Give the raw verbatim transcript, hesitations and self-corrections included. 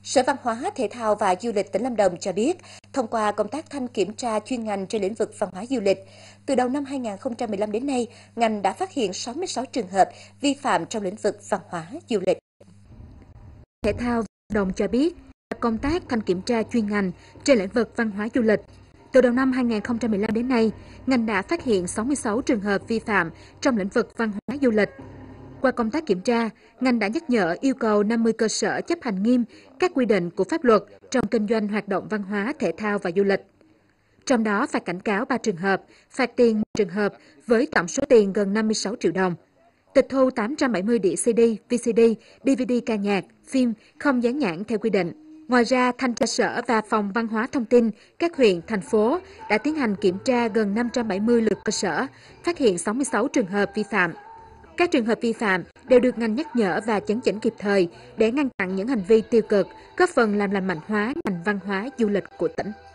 Sở Văn hóa, Thể thao và Du lịch tỉnh Lâm Đồng cho biết, thông qua công tác thanh kiểm tra chuyên ngành trên lĩnh vực văn hóa du lịch, từ đầu năm hai nghìn không trăm mười lăm đến nay, ngành đã phát hiện sáu mươi sáu trường hợp vi phạm trong lĩnh vực văn hóa du lịch. Thể thao Đồng cho biết, công tác thanh kiểm tra chuyên ngành trên lĩnh vực văn hóa du lịch, từ đầu năm hai nghìn không trăm mười lăm đến nay, ngành đã phát hiện sáu mươi sáu trường hợp vi phạm trong lĩnh vực văn hóa du lịch. Qua công tác kiểm tra, ngành đã nhắc nhở yêu cầu năm mươi cơ sở chấp hành nghiêm các quy định của pháp luật trong kinh doanh hoạt động văn hóa, thể thao và du lịch. Trong đó phạt cảnh cáo ba trường hợp, phạt tiền một trường hợp với tổng số tiền gần năm mươi sáu triệu đồng. Tịch thu tám trăm bảy mươi đĩa xê đê, vê xê đê, đê vê đê ca nhạc, phim không dán nhãn theo quy định. Ngoài ra, Thanh tra Sở và Phòng Văn hóa Thông tin các huyện, thành phố đã tiến hành kiểm tra gần năm trăm bảy mươi lượt cơ sở, phát hiện sáu mươi sáu trường hợp vi phạm. Các trường hợp vi phạm đều được ngành nhắc nhở và chấn chỉnh kịp thời để ngăn chặn những hành vi tiêu cực, góp phần làm lành mạnh hóa ngành văn hóa du lịch của tỉnh.